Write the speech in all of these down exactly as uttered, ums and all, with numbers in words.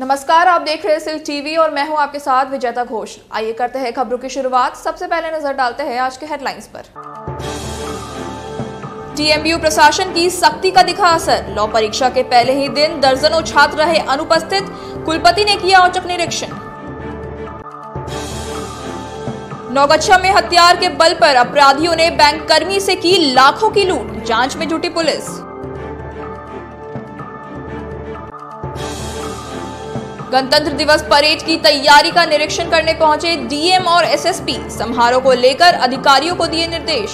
नमस्कार, आप देख रहे हैं सिल्क टीवी और मैं हूं आपके साथ विजेता घोष। आइए करते हैं खबरों की शुरुआत। सबसे पहले नजर डालते हैं आज के हेडलाइंस पर। टीएमयू प्रशासन की सख्ती का दिखा असर। लॉ परीक्षा के पहले ही दिन दर्जनों छात्र रहे अनुपस्थित, कुलपति ने किया औचक निरीक्षण। नौगछा में हथियार के बल पर अपराधियों ने बैंक कर्मी से की लाखों की लूट, जांच में जुटी पुलिस। गणतंत्र दिवस परेड की तैयारी का निरीक्षण करने पहुंचे डीएम और एसएसपी, समारोह को लेकर अधिकारियों को दिए निर्देश।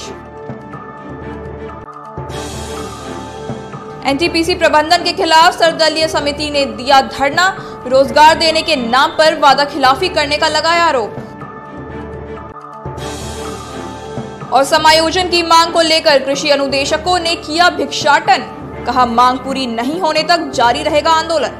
एनटीपीसी प्रबंधन के खिलाफ सर्वदलीय समिति ने दिया धरना, रोजगार देने के नाम पर वादा खिलाफी करने का लगाया आरोप। और समायोजन की मांग को लेकर कृषि अनुदेशकों ने किया भिक्षाटन, कहा मांग पूरी नहीं होने तक जारी रहेगा आंदोलन।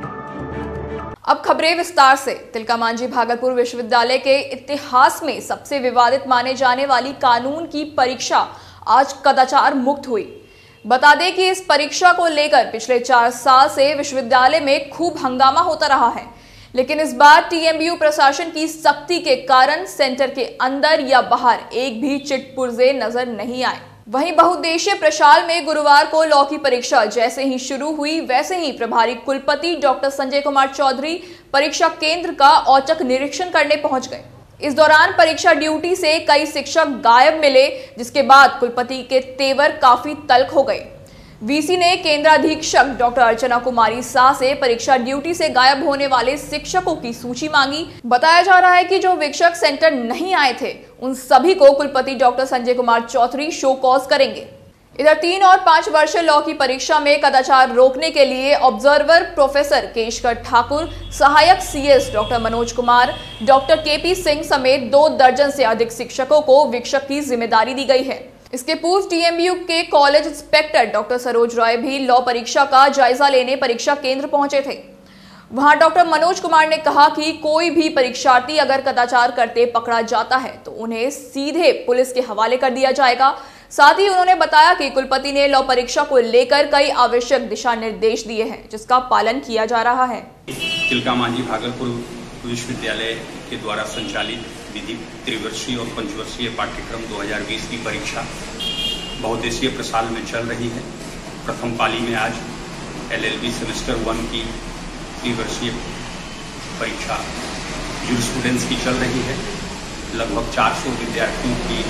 अब खबरें विस्तार से। तिलकामांझी भागलपुर विश्वविद्यालय के इतिहास में सबसे विवादित माने जाने वाली कानून की परीक्षा आज कदाचार मुक्त हुई। बता दें कि इस परीक्षा को लेकर पिछले चार साल से विश्वविद्यालय में खूब हंगामा होता रहा है, लेकिन इस बार टीएमयू प्रशासन की सख्ती के कारण सेंटर के अंदर या बाहर एक भी चिटपुर्जे नजर नहीं आए। वहीं बहुउद्देशीय प्रशाल में गुरुवार को लॉ की परीक्षा जैसे ही शुरू हुई, वैसे ही प्रभारी कुलपति डॉक्टर संजय कुमार चौधरी परीक्षा केंद्र का औचक निरीक्षण करने पहुंच गए। इस दौरान परीक्षा ड्यूटी से कई शिक्षक गायब मिले, जिसके बाद कुलपति के तेवर काफी तल्ख हो गए। वीसी ने केंद्राधीक्षक डॉक्टर अर्चना कुमारी शाह से परीक्षा ड्यूटी से गायब होने वाले शिक्षकों की सूची मांगी। बताया जा रहा है कि जो शिक्षक सेंटर नहीं आए थे, उन सभी को कुलपति doctor Sanjay Kumar Chaudhary show cause करेंगे। इधर तीन और पांच वर्षीय लॉ की परीक्षा में कदाचार रोकने के लिए ऑब्जर्वर प्रोफेसर केशकर ठाकुर, सहायक CS doctor Manoj Kumar, doctor KP Singh समेत दो दर्जन से अधिक शिक्षकों को वीक्षक की जिम्मेदारी दी गई है। इसके पूर्व टीएमयू के college inspector doctor Saroj Roy भी लॉ परीक्षा का जायजा लेने परीक्षा केंद्र पहुंचे थे। वहां डॉक्टर मनोज कुमार ने कहा कि कोई भी परीक्षार्थी अगर कदाचार करते पकड़ा जाता है तो उन्हें सीधे पुलिस के हवाले कर दिया जाएगा। साथ ही उन्होंने बताया कि कुलपति ने लॉ परीक्षा को लेकर कई आवश्यक दिशा निर्देश दिए हैं, जिसका पालन किया जा रहा है। तिलकामांझी भागलपुर विश्वविद्यालय के द्वारा संचालित विधि त्रिवर्षीय और पंचवर्षीय पाठ्यक्रम दो हज़ार बीस की परीक्षा बहुउद्देशीय प्रसाल में चल रही है। प्रथम पाली में आज एलएलबी सेमेस्टर वन की त्रिवर्षीय परीक्षा जूरिस्प्रूडेंस की चल रही है। लगभग चार सौ विद्यार्थियों की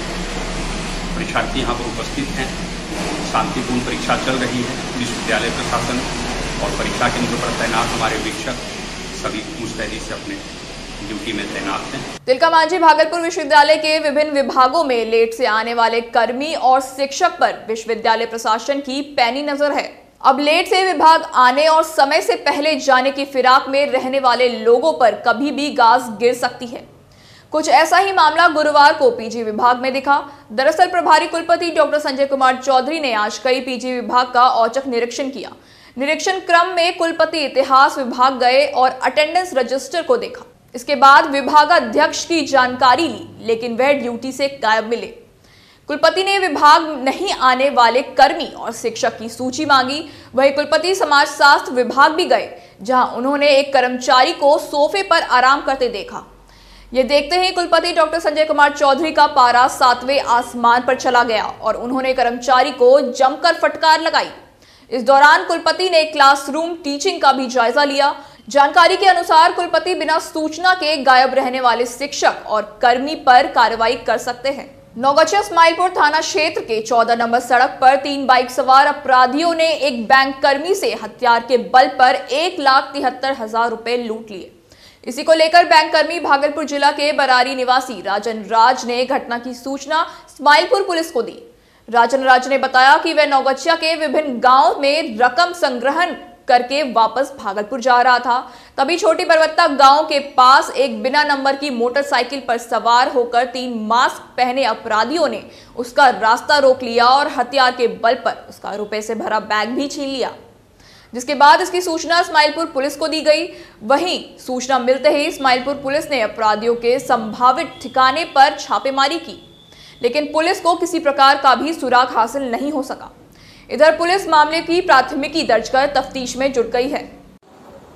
परीक्षार्थी यहाँ पर उपस्थित हैं। शांतिपूर्ण परीक्षा चल रही है। विश्वविद्यालय प्रशासन और परीक्षा केंद्र पर तैनात हमारे वीक्षक सभी मुस्तैदी से अपने ड्यूटी में तैनात हैं। तिलकामांझी भागलपुर विश्वविद्यालय के विभिन्न विभागों में लेट से आने वाले कर्मी और शिक्षक पर विश्वविद्यालय प्रशासन की पैनी नजर है। अब लेट से विभाग आने और समय से पहले जाने की फिराक में रहने वाले लोगों पर कभी भी गाज गिर सकती है। कुछ ऐसा ही मामला गुरुवार को पीजी विभाग में दिखा। दरअसल प्रभारी कुलपति डॉक्टर संजय कुमार चौधरी ने आज कई पीजी विभाग का औचक निरीक्षण किया। निरीक्षण क्रम में कुलपति इतिहास विभाग गए और अटेंडेंस रजिस्टर को देखा। इसके बाद विभागाध्यक्ष की जानकारी ली, लेकिन वह ड्यूटी से गायब मिले। कुलपति ने विभाग नहीं आने वाले कर्मी और शिक्षक की सूची मांगी। वहीं कुलपति समाजशास्त्र विभाग भी गए, जहां उन्होंने एक कर्मचारी को सोफे पर आराम करते देखा। ये देखते ही कुलपति डॉक्टर संजय कुमार चौधरी का पारा सातवें आसमान पर चला गया और उन्होंने कर्मचारी को जमकर फटकार लगाई। इस दौरान कुलपति ने क्लासरूम टीचिंग का भी जायजा लिया। जानकारी के अनुसार कुलपति बिना सूचना के गायब रहने वाले शिक्षक और कर्मी पर कार्रवाई कर सकते हैं। नौगछा स्माइलपुर थाना क्षेत्र के चौदह नंबर सड़क पर तीन बाइक सवार अपराधियों ने एक बैंक कर्मी से हथियार के बल पर एक लाख तिहत्तर हजार रुपए लूट लिए। इसी को लेकर बैंक कर्मी भागलपुर जिला के बरारी निवासी राजन राज ने घटना की सूचना स्माइलपुर पुलिस को दी। राजन राज ने बताया कि वह नौगछा के विभिन्न गांव में रकम संग्रहण करके वापस भागलपुर जा रहा था। तभी छोटी पर्वता गांव के पास एक बिना नंबर की मोटरसाइकिल पर सवार होकर तीन मास्क पहने अपराधियों ने उसका रास्ता रोक लिया और हथियार के बल पर उसका रुपए से भरा बैग भी छीन लिया, जिसके बाद इसकी सूचना स्माइलपुर पुलिस को दी गई। वहीं सूचना मिलते ही स्माइलपुर पुलिस ने अपराधियों के संभावित ठिकाने पर छापेमारी की, लेकिन पुलिस को किसी प्रकार का भी सुराग हासिल नहीं हो सका। इधर पुलिस मामले की प्राथमिकी दर्ज कर तफ्तीश में जुट गई है।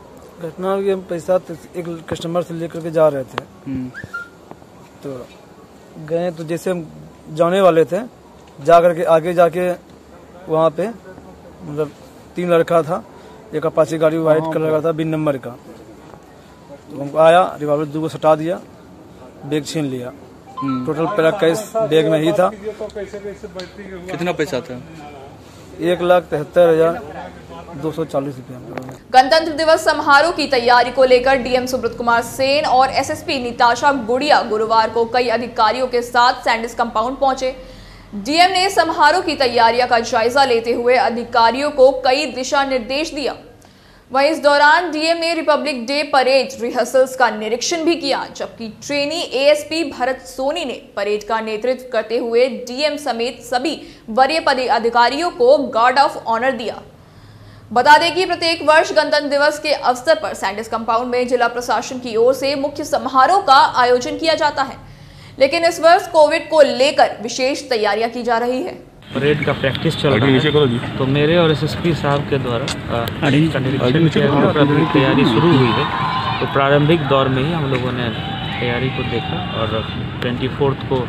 घटना कि हम पैसा एक कस्टमर से लेकर के जा रहे थे, तो गए तो जैसे हम जाने वाले थे, जा करके आगे जाके वहाँ पे मतलब तीन लड़का था, एक अपाची गाड़ी वाइट कलर का था बिन नंबर का, तो हमको आया रिवॉल्वर दो को सटा दिया, बैग छीन लिया। टोटल पूरा कैश बैग में ही था। कितना पैसा था? एक लाख तिहत्तर हजार दो सौ चालीस रुपया। गणतंत्र दिवस समारोह की तैयारी को लेकर डीएम सुब्रत कुमार सेन और एसएसपी निताशा गुड़िया गुरुवार को कई अधिकारियों के साथ सैंडिस कंपाउंड पहुंचे। डीएम ने समारोह की तैयारियों का जायजा लेते हुए अधिकारियों को कई दिशा निर्देश दिया। वहीं इस दौरान डीएम ने रिपब्लिक डे परेड रिहर्सल्स का निरीक्षण भी किया, जबकि ट्रेनी एएसपी भरत सोनी ने परेड का नेतृत्व करते हुए डीएम समेत सभी वरीय पदाधिकारियों को गार्ड ऑफ ऑनर दिया। बता दें कि प्रत्येक वर्ष गणतंत्र दिवस के अवसर पर सैंडिस कंपाउंड में जिला प्रशासन की ओर से मुख्य समारोह का आयोजन किया जाता है, लेकिन इस वर्ष कोविड को लेकर विशेष तैयारियां की जा रही है। परेड का प्रैक्टिस चल रहा है, तो मेरे और एसएसपी साहब के द्वारा का निरीक्षण किया गया और अभी तैयारी शुरू हुई है। तो प्रारंभिक दौर में ही हम लोगों ने तैयारी को देखा और ट्वेंटी फोर्थ को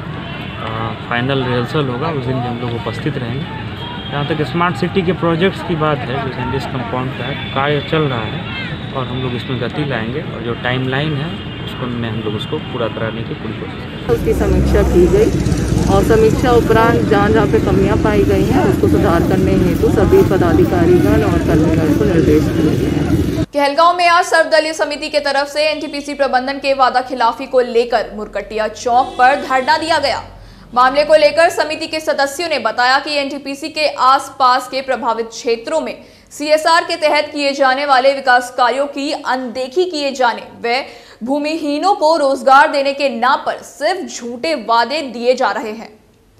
फाइनल रिहर्सल होगा, उस दिन भी हम लोग उपस्थित रहेंगे। जहाँ तक स्मार्ट सिटी के प्रोजेक्ट्स की बात है, जो सैंडिस कंपाउंड का कार्य चल रहा है और हम लोग इसमें गति लाएंगे और जो टाइमलाइन है उसको में हम लोग उसको पूरा कराने की पूरी कोशिश करेंगे। उसकी समीक्षा की गई और समीक्षा उपरांत जहाँ जहाँ पे कमियां पाई गई हैं उसको सुधार करने हेतु सभी पदाधिकारीगण और कर्मीगण को निर्देश दिए गए हैं। कहलगांव में आज सर्वदलीय समिति के तरफ से एनटीपीसी प्रबंधन के वादा खिलाफी को लेकर मुरकटिया चौक पर धरना दिया गया। मामले को लेकर समिति के सदस्यों ने बताया कि एनटीपीसी के आसपास के प्रभावित क्षेत्रों में सीएसआर के तहत किए जाने वाले विकास कार्यों की अनदेखी किए जाने व भूमिहीनों को रोजगार देने के नाम पर सिर्फ झूठे वादे दिए जा रहे हैं,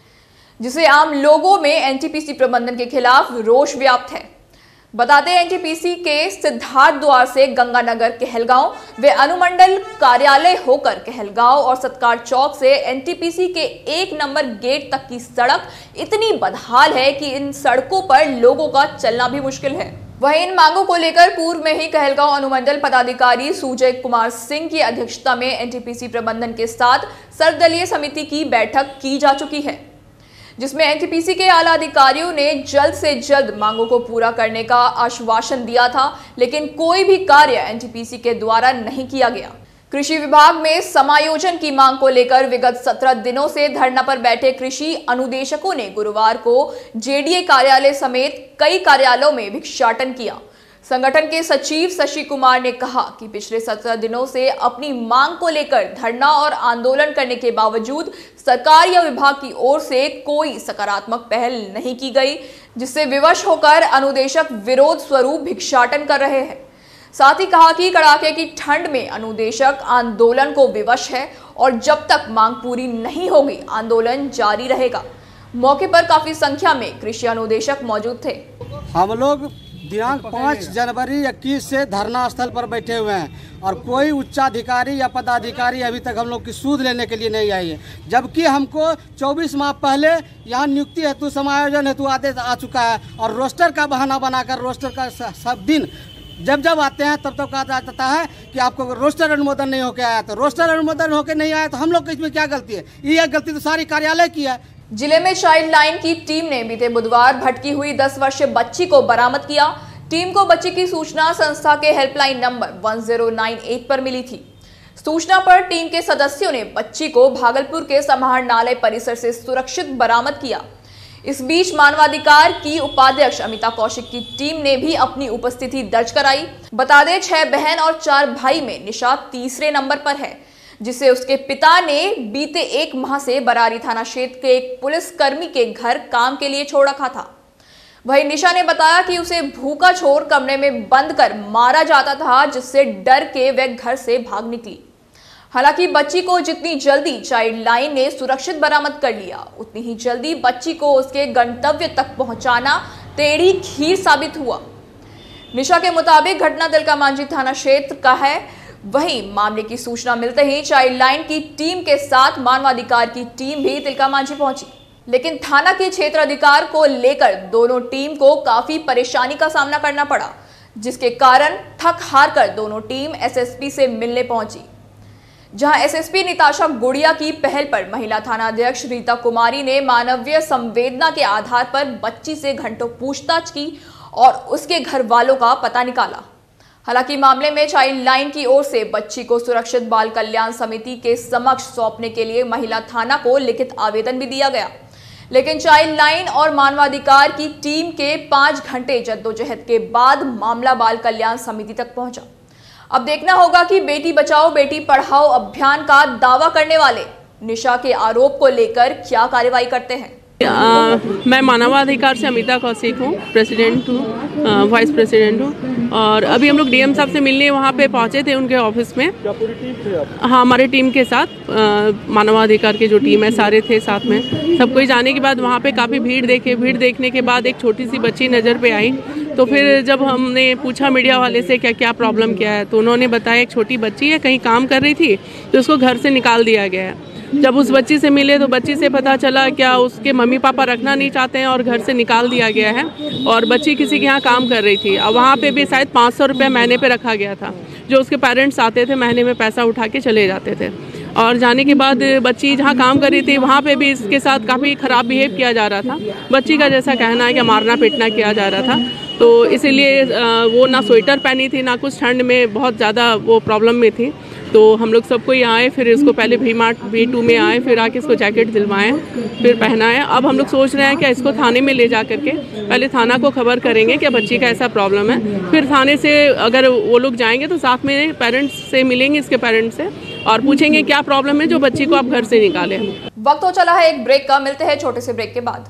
जिसे आम लोगों में एनटीपीसी प्रबंधन के खिलाफ रोष व्याप्त है। बताते हैं एनटीपीसी के सिद्धार्थ द्वार से गंगानगर कहलगांव व अनुमंडल कार्यालय होकर कहलगांव और सत्कार चौक से एनटीपीसी के एक नंबर गेट तक की सड़क इतनी बदहाल है कि इन सड़कों पर लोगों का चलना भी मुश्किल है। वहीं इन मांगों को लेकर पूर्व में ही कहलगांव अनुमंडल पदाधिकारी सुजय कुमार सिंह की अध्यक्षता में एनटीपीसी प्रबंधन के साथ सर्वदलीय समिति की बैठक की जा चुकी है, जिसमें एनटीपीसी के आला अधिकारियों ने जल्द से जल्द मांगों को पूरा करने का आश्वासन दिया था, लेकिन कोई भी कार्य एनटीपीसी के द्वारा नहीं किया गया। कृषि विभाग में समायोजन की मांग को लेकर विगत सत्रह दिनों से धरना पर बैठे कृषि अनुदेशकों ने गुरुवार को जेडीए कार्यालय समेत कई कार्यालयों में भिक्षाटन किया। संगठन के सचिव शशि कुमार ने कहा कि पिछले सत्रह दिनों से अपनी मांग को लेकर धरना और आंदोलन करने के बावजूद सरकार या विभाग की ओर से कोई सकारात्मक पहल नहीं की गई, जिससे विवश होकर अनुदेशक विरोध स्वरूप भिक्षाटन कर रहे हैं। साथ ही कहा कि कड़ाके की ठंड में अनुदेशक आंदोलन को विवश है और जब तक मांग पूरी नहीं होगी आंदोलन जारी रहेगा। मौके पर काफी संख्या में कृषि अनुदेशक मौजूद थे। हम लोग दिनांक पाँच जनवरी इक्कीस से धरना स्थल पर बैठे हुए हैं और कोई उच्चाधिकारी या पदाधिकारी अभी तक हम लोग की सूद लेने के लिए नहीं आई है, जबकि हमको चौबीस माह पहले यहाँ नियुक्ति हेतु समायोजन हेतु आदेश आ चुका है और रोस्टर का बहाना बनाकर रोस्टर का सब दिन जब जब आते हैं तब तब कहा जाता है कि आपको रोस्टर अनुमोदन नहीं होकर आया। तो रोस्टर अनुमोदन होकर नहीं आया तो हम लोग इसमें क्या गलती है? ये गलती तो सारी कार्यालय की है। जिले में चाइल्ड लाइन की टीम ने बीते बुधवार भटकी हुई दस वर्षीय बच्ची को बरामद किया। टीम को बच्ची की सूचना संस्था के हेल्पलाइन नंबर एक ज़ीरो नौ आठ पर मिली थी। सूचना पर टीम के सदस्यों ने बच्ची को भागलपुर के समाहरणालय परिसर से सुरक्षित बरामद किया। इस बीच मानवाधिकार की उपाध्यक्ष अमिता कौशिक की टीम ने भी अपनी उपस्थिति दर्ज कराई। बता दें, छह बहन और चार भाई में निशा तीसरे नंबर पर है, जिसे उसके पिता ने बीते एक माह से बरारी थाना क्षेत्र के एक पुलिसकर्मी के घर काम के लिए छोड़ रखा था। वहीं निशा ने बताया कि उसे भूखा छोड़ कमरे में बंद कर मारा जाता था, जिससे डर के वह घर से भाग निकली। हालांकि बच्ची को जितनी जल्दी चाइल्ड लाइन ने सुरक्षित बरामद कर लिया, उतनी ही जल्दी बच्ची को उसके गंतव्य तक पहुंचाना टेढ़ी खीर साबित हुआ। निशा के मुताबिक घटना तिलका मांझी थाना क्षेत्र का है। वहीं मामले की सूचना मिलते ही चाइल्ड लाइन की टीम के साथ मानवाधिकार की टीम भी तिलका मांझी पहुंची, लेकिन थाना के क्षेत्र अधिकार को लेकर दोनों टीम को काफी परेशानी का सामना करना पड़ा, जिसके कारण थक हार कर दोनों टीम एसएसपी से मिलने पहुंची, जहां एसएसपी निताशा गुड़िया की पहल पर महिला थाना अध्यक्ष रीता कुमारी ने मानवीय संवेदना के आधार पर बच्ची से घंटों पूछताछ की और उसके घर वालों का पता निकाला। हालांकि मामले में चाइल्ड लाइन की ओर से बच्ची को सुरक्षित बाल कल्याण समिति के समक्ष सौंपने के लिए महिला थाना को लिखित आवेदन भी दिया गया, लेकिन चाइल्ड लाइन और मानवाधिकार की टीम के पांच घंटे जद्दोजहद के बाद मामला बाल कल्याण समिति तक पहुंचा। अब देखना होगा कि बेटी बचाओ बेटी पढ़ाओ अभियान का दावा करने वाले निशा के आरोप को लेकर क्या कार्रवाई करते हैं। आ, मैं मानवाधिकार से अमिता कौशिक हूँ, प्रेसिडेंट हूँ, वाइस प्रेसिडेंट हूँ। और अभी हम लोग डीएम साहब से मिलने वहाँ पे पहुँचे थे उनके ऑफिस में। क्या पूरी टीम थे आप? हाँ, हमारे टीम के साथ मानवाधिकार की जो टीम है सारे थे साथ में। सब कोई जाने के बाद वहाँ पे काफ़ी भीड़ देखे भीड़ देखने के बाद एक छोटी सी बच्ची नज़र पे आई। तो फिर जब हमने पूछा मीडिया वाले से क्या क्या प्रॉब्लम क्या है, तो उन्होंने बताया एक छोटी बच्ची है, कहीं काम कर रही थी तो उसको घर से निकाल दिया गया है। जब उस बच्ची से मिले तो बच्ची से पता चला क्या उसके मम्मी पापा रखना नहीं चाहते हैं और घर से निकाल दिया गया है, और बच्ची किसी के यहाँ काम कर रही थी। अब वहाँ पे भी शायद पाँच सौ रुपये महीने पे रखा गया था, जो उसके पेरेंट्स आते थे महीने में पैसा उठा के चले जाते थे। और जाने के बाद बच्ची जहाँ काम कर रही थी वहाँ पे भी इसके साथ काफ़ी ख़राब बिहेव किया जा रहा था। बच्ची का जैसा कहना है कि मारना पीटना किया जा रहा था, तो इसीलिए वो ना स्वेटर पहनी थी ना कुछ, ठंड में बहुत ज़्यादा वो प्रॉब्लम में थी। तो हम लोग सबको यहाँ आए, फिर इसको पहले वी मार्ट वी टू में आए, फिर आके इसको जैकेट दिलवाएं, फिर पहनाएं। अब हम लोग सोच रहे हैं कि इसको थाने में ले जा करके पहले थाना को खबर करेंगे कि बच्ची का ऐसा प्रॉब्लम है। फिर थाने से अगर वो लोग जाएंगे तो साथ में पेरेंट्स से मिलेंगे, इसके पेरेंट्स से, और पूछेंगे क्या प्रॉब्लम है जो बच्ची को आप घर से निकाले। वक्त हो चला है एक ब्रेक का, मिलते हैं छोटे से ब्रेक के बाद।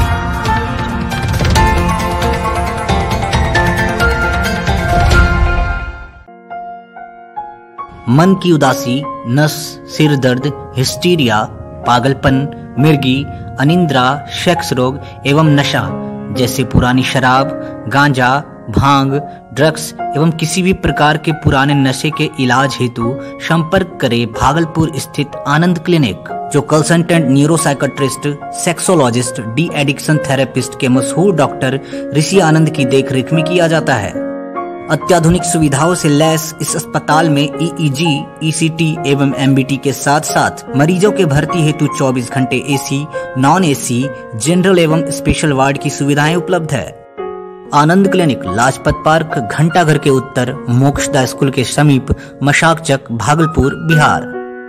मन की उदासी, नस, सिर दर्द, हिस्टीरिया, पागलपन, मिर्गी, अनिंद्रा, सेक्स रोग एवं नशा जैसे पुरानी शराब, गांजा, भांग, ड्रग्स एवं किसी भी प्रकार के पुराने नशे के इलाज हेतु संपर्क करें भागलपुर स्थित आनंद क्लिनिक, जो consultant neuropsychiatrist, sexologist, de addiction therapist के मशहूर डॉक्टर ऋषि आनंद की देखरेख में किया जाता है। अत्याधुनिक सुविधाओं से लैस इस अस्पताल में ईईजी, ईसीटी एवं एमबीटी के साथ साथ मरीजों के भर्ती हेतु चौबीस घंटे एसी, नॉन एसी, जनरल एवं स्पेशल वार्ड की सुविधाएं उपलब्ध है। आनंद क्लिनिक लाजपत पार्क, घंटाघर के उत्तर, मोक्षदा स्कूल के समीप, मशाकचक, भागलपुर, बिहार।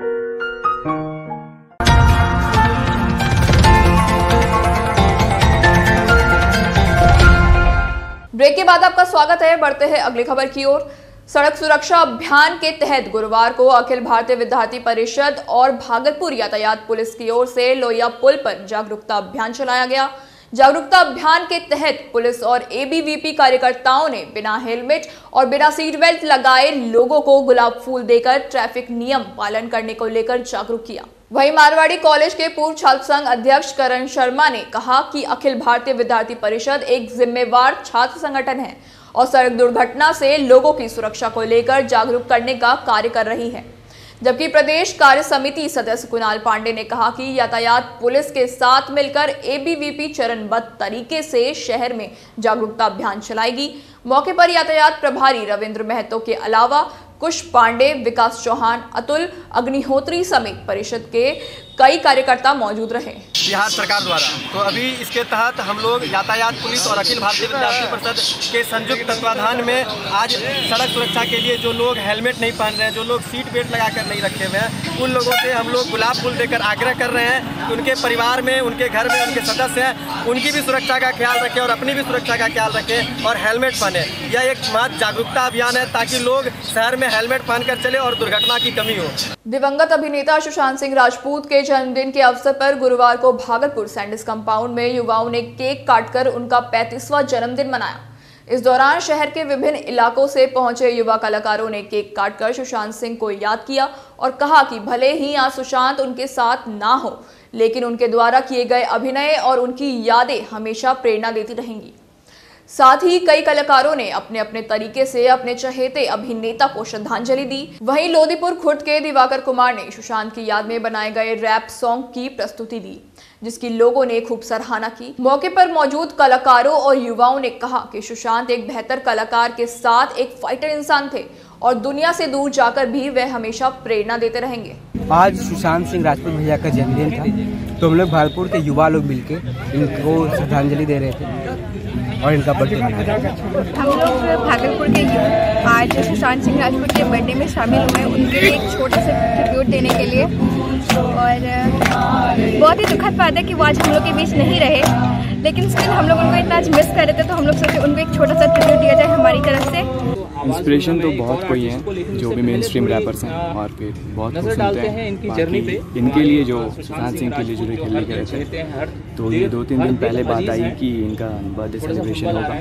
ब्रेक के बाद आपका स्वागत है। बढ़ते हैं अगली खबर की ओर। सड़क सुरक्षा अभियान के तहत गुरुवार को अखिल भारतीय विद्यार्थी परिषद और भागलपुर यातायात पुलिस की ओर से लोहिया पुल पर जागरूकता अभियान चलाया गया। जागरूकता अभियान के तहत पुलिस और एबीवीपी कार्यकर्ताओं ने बिना हेलमेट और बिना सीट बेल्ट लगाए लोगों को गुलाब फूल देकर ट्रैफिक नियम पालन करने को लेकर जागरूक किया। वहीं मारवाड़ी कॉलेज के पूर्व छात्र संघ अध्यक्ष करण शर्मा ने कहा कि अखिल भारतीय विद्यार्थी परिषद एक जिम्मेवार छात्र संगठन है और सड़क दुर्घटना से लोगों की सुरक्षा को लेकर जागरूक करने का कार्य कर रही है। जबकि प्रदेश कार्य समिति सदस्य कुणाल पांडे ने कहा कि यातायात पुलिस के साथ मिलकर एबीवीपी चरणबद्ध तरीके से शहर में जागरूकता अभियान चलाएगी। मौके पर यातायात प्रभारी रविंद्र महतो के अलावा कुश पांडे, विकास चौहान, अतुल अग्निहोत्री समेत परिषद के कई कार्यकर्ता मौजूद रहे। बिहार सरकार द्वारा तो अभी इसके तहत हम लोग यातायात पुलिस और अखिल भारतीय विद्यार्थी परिषद के संयुक्त तत्वाधान में आज सड़क सुरक्षा के लिए जो लोग हेलमेट नहीं पहन रहे हैं, जो लोग सीट बेल्ट लगाकर नहीं रखे हुए हैं, उन लोगों से हम लोग गुलाब फूल देकर आग्रह कर रहे हैं कि उनके परिवार में, उनके घर में उनके सदस्य हैं, उनकी भी सुरक्षा का ख्याल रखें और अपनी भी सुरक्षा का ख्याल रखें और हेलमेट पहने। यह एक महत्व जागरूकता अभियान है ताकि लोग शहर में हेलमेट पहनकर चले और दुर्घटना की कमी हो। दिवंगत अभिनेता सुशांत सिंह राजपूत के जन्मदिन के अवसर पर गुरुवार को भागलपुर सैंडिस कंपाउंड में युवाओं ने केक काटकर उनका पैंतीसवां जन्मदिन मनाया। इस दौरान शहर के विभिन्न इलाकों से पहुंचे युवा कलाकारों ने केक काटकर सुशांत सिंह को याद किया और कहा कि भले ही आज सुशांत उनके साथ ना हो, लेकिन उनके द्वारा किए गए अभिनय और उनकी यादें हमेशा प्रेरणा देती रहेंगी। साथ ही कई कलाकारों ने अपने अपने तरीके से अपने चहेते अभिनेता को श्रद्धांजलि दी। वहीं लोदीपुर खुर्द के दिवाकर कुमार ने सुशांत की याद में बनाए गए रैप सॉन्ग की प्रस्तुति दी। जिसकी लोगों ने खूब सराहना की। मौके पर मौजूद कलाकारों और युवाओं ने कहा कि सुशांत एक बेहतर कलाकार के साथ एक फाइटर इंसान थे और दुनिया से दूर जाकर भी वह हमेशा प्रेरणा देते रहेंगे। आज सुशांत सिंह राजपूत भैया का जन्मदिन था, तो हम लोग भागलपुर के युवा लोग मिलके इनको श्रद्धांजलि दे रहे थे और इनका बर्थडे मना रहे थे। हम लोग भागलपुर के आज सुशांत सिंह राजपूत के बर्थडे में शामिल हुए उनके लिए एक छोटा सा ट्रिब्यूट देने के लिए, और बहुत ही दुखद बात है कि वो आज हम लोग के बीच नहीं रहे, लेकिन स्टिल हम लोग उनको इतना आज मिस कर रहे थे, तो हम लोग सोचे उनको एक छोटा सा ट्रिब्यूट दिया जाए हमारी तरफ से। इंस्पिरेशन तो बहुत कोई हैं जो भी मेन स्ट्रीम रैपर्स हैं और फिर बहुत कुछ सुनते हैं इनकी जर्नी पे। इनके लिए जो सुशांत सिंह के लिए जो खेलने के रहते हैं, तो ये दो तीन दिन पहले बात आई कि इनका बर्थडे सेलिब्रेशन होगा,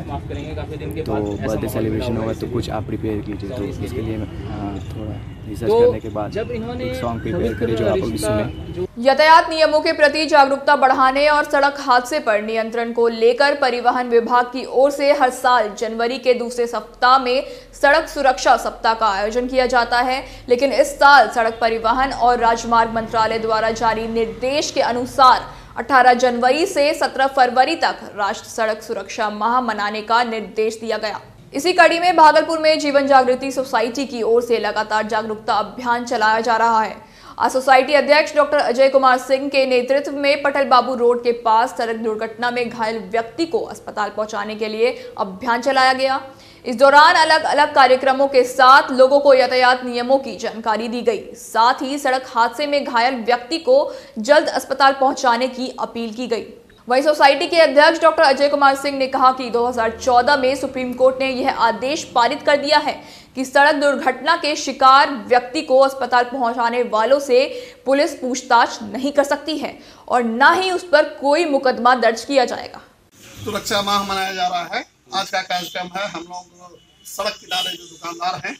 तो बर्थडे सेलिब्रेशन होगा तो कुछ आप प्रिपेयर कीजिए। तो इसके लिए हाँ, थोड़ा रिसर्च करने के बाद एक सॉन्ग प्रिपेयर करें जो आप अभी सुने। यातायात नियमों के प्रति जागरूकता बढ़ाने और सड़क हादसे पर नियंत्रण को लेकर परिवहन विभाग की ओर से हर साल जनवरी के दूसरे सप्ताह में सड़क सुरक्षा सप्ताह का आयोजन किया जाता है, लेकिन इस साल सड़क परिवहन और राजमार्ग मंत्रालय द्वारा जारी निर्देश के अनुसार अठारह जनवरी से सत्रह फरवरी तक राष्ट्रीय सड़क सुरक्षा माह मनाने का निर्देश दिया गया। इसी कड़ी में भागलपुर में जीवन जागृति सोसाइटी की ओर से लगातार जागरूकता अभियान चलाया जा रहा है। आज सोसाइटी अध्यक्ष डॉक्टर अजय कुमार सिंह के नेतृत्व में पटेल बाबू रोड के पास सड़क दुर्घटना में घायल व्यक्ति को अस्पताल पहुंचाने के लिए अभियान चलाया गया। इस दौरान अलग अलग कार्यक्रमों के साथ लोगों को यातायात नियमों की जानकारी दी गई। साथ ही सड़क हादसे में घायल व्यक्ति को जल्द अस्पताल पहुंचाने की अपील की गई। वहीं सोसाइटी के अध्यक्ष डॉक्टर अजय कुमार सिंह ने कहा कि दो हज़ार चौदह में सुप्रीम कोर्ट ने यह आदेश पारित कर दिया है कि सड़क दुर्घटना के शिकार व्यक्ति को अस्पताल पहुंचाने वालों से पुलिस पूछताछ नहीं कर सकती है और न ही उस पर कोई मुकदमा दर्ज किया जाएगा। सुरक्षा माह मनाया जा रहा है। आज का कार्यक्रम है, हम लोग सड़क किनारे जो दुकानदार हैं,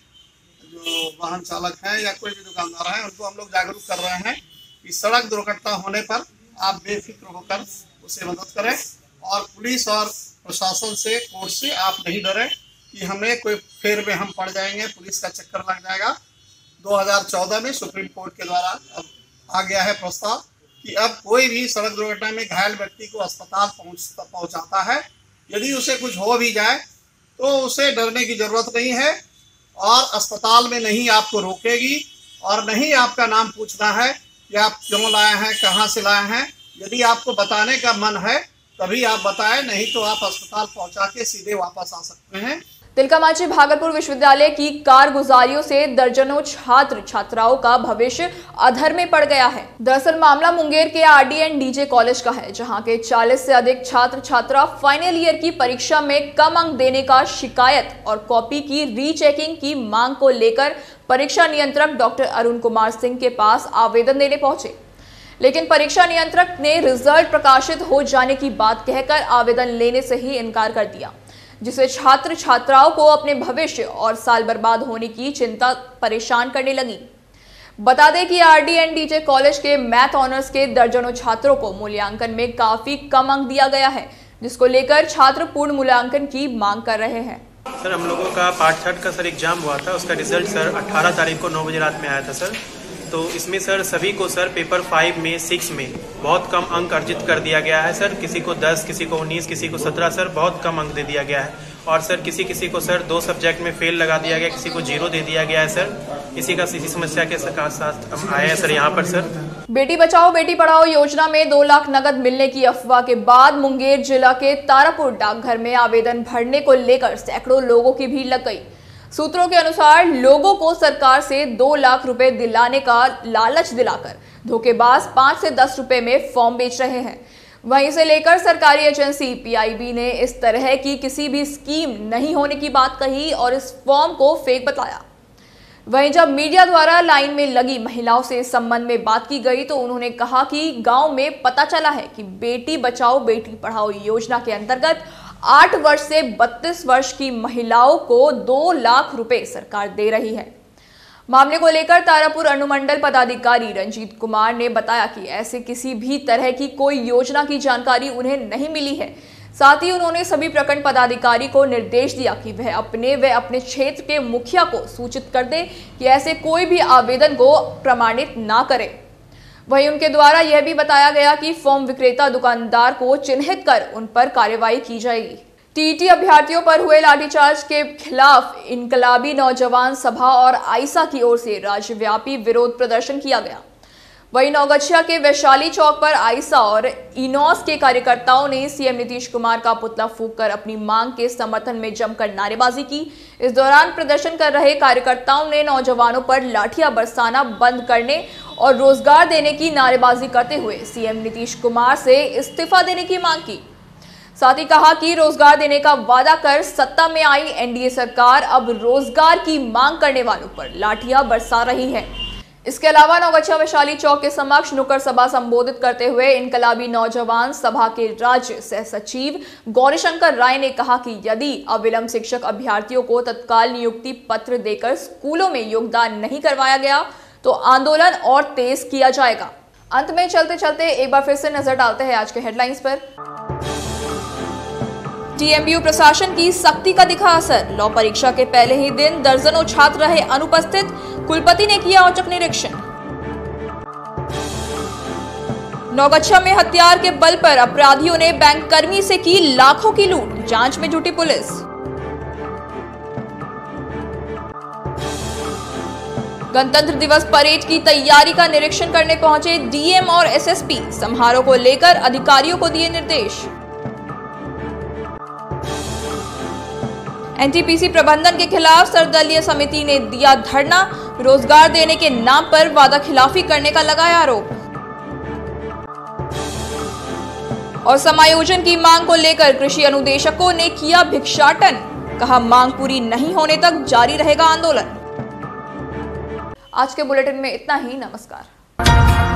जो वाहन चालक हैं या कोई भी दुकानदार हैं, उनको हम लोग जागरूक कर रहे हैं कि सड़क दुर्घटना होने पर आप बेफिक्र होकर उसे मदद करें और पुलिस और प्रशासन से, कोर्ट से आप नहीं डरें कि हमें कोई फेर में हम पड़ जाएंगे, पुलिस का चक्कर लग जाएगा। दो हज़ार चौदह में सुप्रीम कोर्ट के द्वारा अब आ गया है प्रस्ताव कि अब कोई भी सड़क दुर्घटना में घायल व्यक्ति को अस्पताल पहुंच पहुंचाता है, यदि उसे कुछ हो भी जाए तो उसे डरने की जरूरत नहीं है और अस्पताल में नहीं आपको रोकेगी और नहीं आपका नाम पूछना है कि आप क्यों लाए हैं, कहाँ से लाए हैं। यदि आपको बताने का मन है तभी आप बताएं, नहीं तो आप अस्पताल पहुंचा के सीधे वापस आ सकते हैं। तिलकामांझी भागलपुर विश्वविद्यालय की कारगुजारियों से दर्जनों छात्र छात्राओं का भविष्य अधर में पड़ गया है। दरअसल मामला मुंगेर के आरडी एंड डीजे कॉलेज का है, जहां के चालीस से अधिक छात्र छात्रा फाइनल ईयर की परीक्षा में कम अंक देने का शिकायत और कॉपी की रीचेकिंग की मांग को लेकर परीक्षा नियंत्रक डॉक्टर अरुण कुमार सिंह के पास आवेदन देने पहुंचे, लेकिन परीक्षा नियंत्रक ने रिजल्ट प्रकाशित हो जाने की बात कहकर आवेदन लेने से ही इनकार कर दिया, जिससे छात्र छात्राओं को अपने भविष्य और साल बर्बाद होने की चिंता परेशान करने लगी। बता दें कि आरडी एंड डीजे कॉलेज के मैथ ऑनर्स के दर्जनों छात्रों को मूल्यांकन में काफी कम अंक दिया गया है, जिसको लेकर छात्र पूर्ण मूल्यांकन की मांग कर रहे हैं। सर, हम लोगों का पार्ट थर्ड का सर एग्जाम हुआ था, उसका रिजल्ट सर अठारह तारीख को नौ बजे रात में आया था सर। तो इसमें सर सभी को सर पेपर फाइव में सिक्स में बहुत कम अंक अर्जित कर दिया गया है सर। किसी को दस, किसी को उन्नीस, किसी को सत्रह सर बहुत कम अंक दे दिया गया है। और सर किसी किसी को सर दो सब्जेक्ट में फेल लगा दिया गया, किसी को जीरो दे दिया गया है सर। इसी का इसी समस्या के साथ हम आए हैं सर यहाँ पर सर। बेटी बचाओ बेटी पढ़ाओ योजना में दो लाख नकद मिलने की अफवाह के बाद मुंगेर जिला के तारापुर डाकघर में आवेदन भरने को लेकर सैकड़ों लोगों की भीड़ लग गई। सूत्रों के अनुसार लोगों को सरकार से दो लाख रुपए दिलाने का लालच दिलाकर धोखेबाज पाँच से दस रुपए में फॉर्म बेच रहे हैं। वहीं से लेकर सरकारी एजेंसी पीआईबी ने इस तरह की किसी भी स्कीम नहीं होने की बात कही और इस फॉर्म को फेक बताया। वहीं जब मीडिया द्वारा लाइन में लगी महिलाओं से इस संबंध में बात की गई तो उन्होंने कहा कि गांव में पता चला है कि बेटी बचाओ बेटी पढ़ाओ योजना के अंतर्गत आठ वर्ष से बत्तीस वर्ष की महिलाओं को दो लाख रुपए सरकार दे रही है। मामले को लेकर तारापुर अनुमंडल पदाधिकारी रंजीत कुमार ने बताया कि ऐसे किसी भी तरह की कोई योजना की जानकारी उन्हें नहीं मिली है। साथ ही उन्होंने सभी प्रखंड पदाधिकारी को निर्देश दिया कि वह अपने व अपने क्षेत्र के मुखिया को सूचित कर दे कि ऐसे कोई भी आवेदन को प्रमाणित ना करे। वहीं उनके द्वारा यह भी बताया गया कि फॉर्म विक्रेता दुकानदार को चिन्हित कर उन पर कार्रवाई की जाएगी। टीईटी अभ्यर्थियों पर हुए लाठीचार्ज के खिलाफ इनकलाबी नौजवान सभा और आइसा की ओर से राज्यव्यापी विरोध प्रदर्शन किया गया। वहीं नौगछिया के वैशाली चौक पर आइसा और इनोस के कार्यकर्ताओं ने सीएम नीतीश कुमार का पुतला फूंककर अपनी मांग के समर्थन में जमकर नारेबाजी की। इस दौरान प्रदर्शन कर रहे कार्यकर्ताओं ने नौजवानों पर लाठियां बरसाना बंद करने और रोजगार देने की नारेबाजी करते हुए सीएम नीतीश कुमार से इस्तीफा देने की मांग की। साथ ही कहा कि रोजगार देने का वादा कर सत्ता में आई एनडीए सरकार अब रोजगार की मांग करने वालों पर लाठियां बरसा रही है। इसके अलावा नौगछिया वैशाली चौक के समक्ष नुक्कड़ सभा संबोधित करते हुए इनकलाबी नौजवान सभा के राज्य सह सचिव गौरीशंकर राय ने कहा कि यदि अविलंब शिक्षक अभ्यर्थियों को तत्काल नियुक्ति पत्र देकर स्कूलों में योगदान नहीं करवाया गया तो आंदोलन और तेज किया जाएगा। अंत में चलते चलते एक बार फिर से नजर डालते हैं आज के हेडलाइंस पर। टीएमयू प्रशासन की सख्ती का दिखा असर। लॉ परीक्षा के पहले ही दिन दर्जनों छात्र रहे अनुपस्थित, कुलपति ने किया औचक निरीक्षण। नौगछिया में हथियार के बल पर अपराधियों ने बैंक कर्मी से की लाखों की लूट, जांच में जुटी पुलिस। गणतंत्र दिवस परेड की तैयारी का निरीक्षण करने पहुंचे डीएम और एसएसपी, समारोह को लेकर अधिकारियों को दिए निर्देश। एनटीपीसी प्रबंधन के खिलाफ सर्वदलीय समिति ने दिया धरना, रोजगार देने के नाम पर वादा खिलाफी करने का लगाया आरोप। और समायोजन की मांग को लेकर कृषि अनुदेशकों ने किया भिक्षाटन, कहा मांग पूरी नहीं होने तक जारी रहेगा आंदोलन। आज के बुलेटिन में इतना ही। नमस्कार।